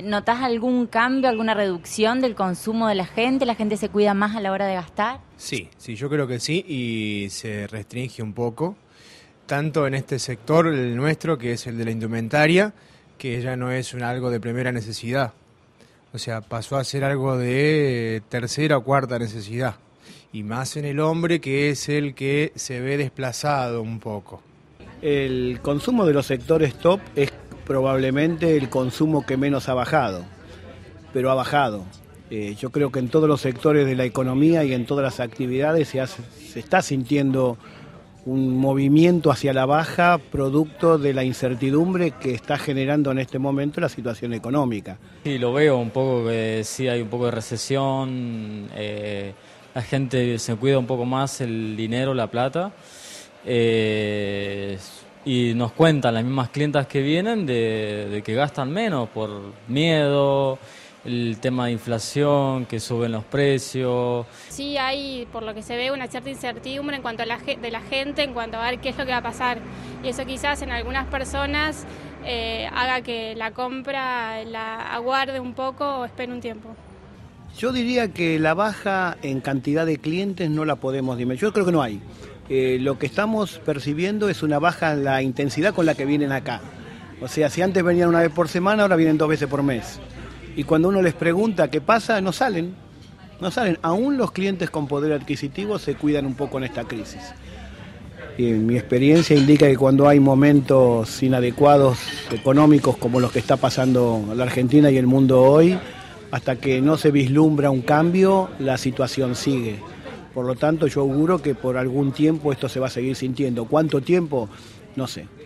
¿Notás algún cambio, alguna reducción del consumo de la gente? ¿La gente se cuida más a la hora de gastar? Sí, yo creo que sí, y se restringe un poco, tanto en este sector, el nuestro, que es el de la indumentaria, que ya no es algo de primera necesidad. O sea, pasó a ser algo de tercera o cuarta necesidad. Y más en el hombre, que es el que se ve desplazado un poco. El consumo de los sectores top es probablemente el consumo que menos ha bajado, pero ha bajado. Yo creo que en todos los sectores de la economía y en todas las actividades se está sintiendo un movimiento hacia la baja producto de la incertidumbre que está generando en este momento la situación económica. Sí, lo veo un poco que sí hay un poco de recesión, la gente se cuida un poco más el dinero, la plata, y nos cuentan las mismas clientas que vienen de que gastan menos por miedo, el tema de inflación, que suben los precios. Sí hay, por lo que se ve, una cierta incertidumbre en cuanto a de la gente, en cuanto a ver qué es lo que va a pasar. Y eso quizás en algunas personas haga que la compra la aguarde un poco o espere un tiempo. Yo diría que la baja en cantidad de clientes no la podemos dimensionar. Yo creo que no hay. Lo que estamos percibiendo es una baja en la intensidad con la que vienen acá. O sea, si antes venían una vez por semana, ahora vienen 2 veces por mes. Y cuando uno les pregunta qué pasa, no salen. Aún los clientes con poder adquisitivo se cuidan un poco en esta crisis. Y mi experiencia indica que cuando hay momentos inadecuados económicos como los que está pasando la Argentina y el mundo hoy, hasta que no se vislumbra un cambio, la situación sigue. Por lo tanto, yo auguro que por algún tiempo esto se va a seguir sintiendo. ¿Cuánto tiempo? No sé.